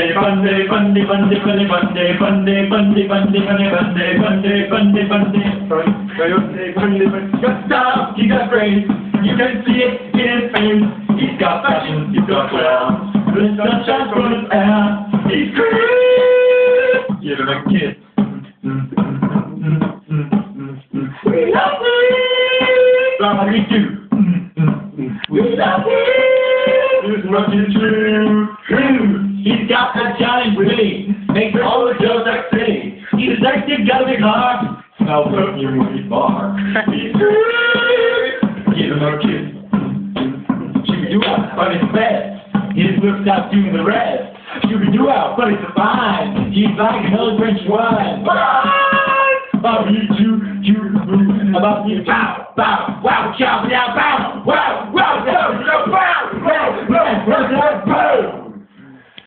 Bunday, Bunday, Bunday, Bunday, Bunday, Bunday, Bunday, Bunday, Bunday, Bunday, Bunday, Bunday, Bunday. Bunday, Bunday, Bunday. Got style, he got brains. You can see it in his face. He's got passion, he's got flair. The sun shines from his hair. He's great. Give him a kiss. We love you. Like we do. We love you. This much is true. He's got that giant willy. Makes all the girls like silly. He's like you got a big heart. Smells like you when you bar. He's great. Give him a kiss. She can do out, but it's best. His looks out doing the rest. She can do out, but it's fine. He's like an old French wine. About you, about you, bow, bow, wow, chow, down, bow, wow, wow, wow, wow, wow, wow, wow, wow, wow, wow.